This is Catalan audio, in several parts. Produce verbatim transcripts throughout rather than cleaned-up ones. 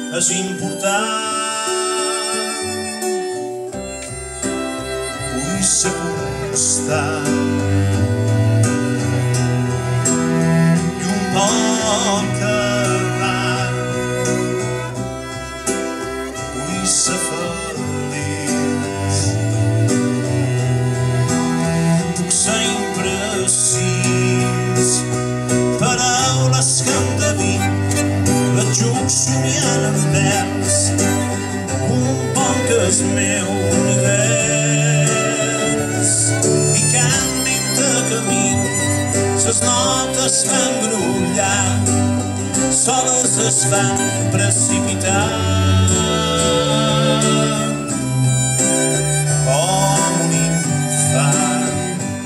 és important. Vull ser constant i un poc errant. Vull ser feliç, puc ser imprecís, paraules que endevin, l'adjuc somiant en vers, un pont que és meu univers. I canvim de camí, ses notes fan brollar, soles es van precipitar. Com un infant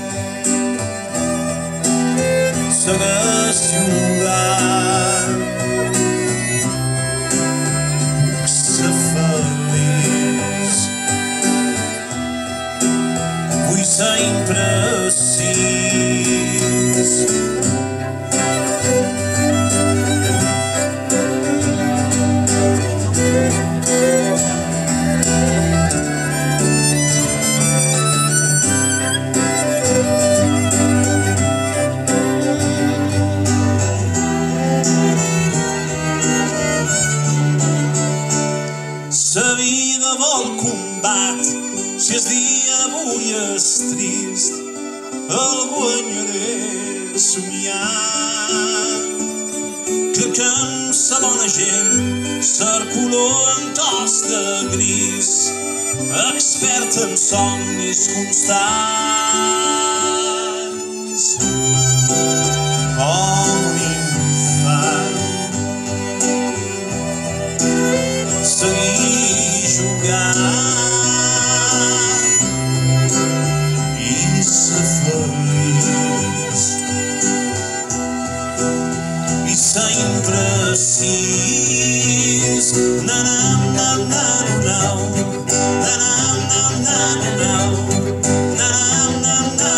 segueix jugant. Puc ser feliç, vull ser imprecís. La vida vol combat, si el dia d'avui és trist, el guanyaré somiant. Crec que amb sa bona gent circulo en tos de gris, expert en somnis constants. Com un infant seguir jugant i ser feliç i ser imprecís. Na na na na na na na na na na na na na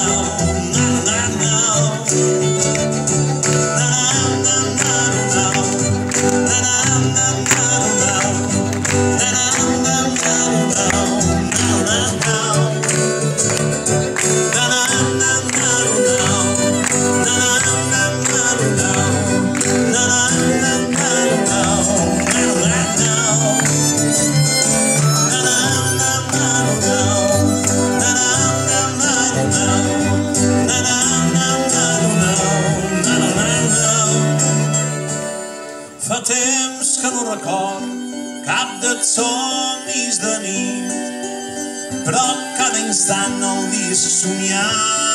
Fa temps que no record cap dels somnis de nit, però cada instant el visc somiant.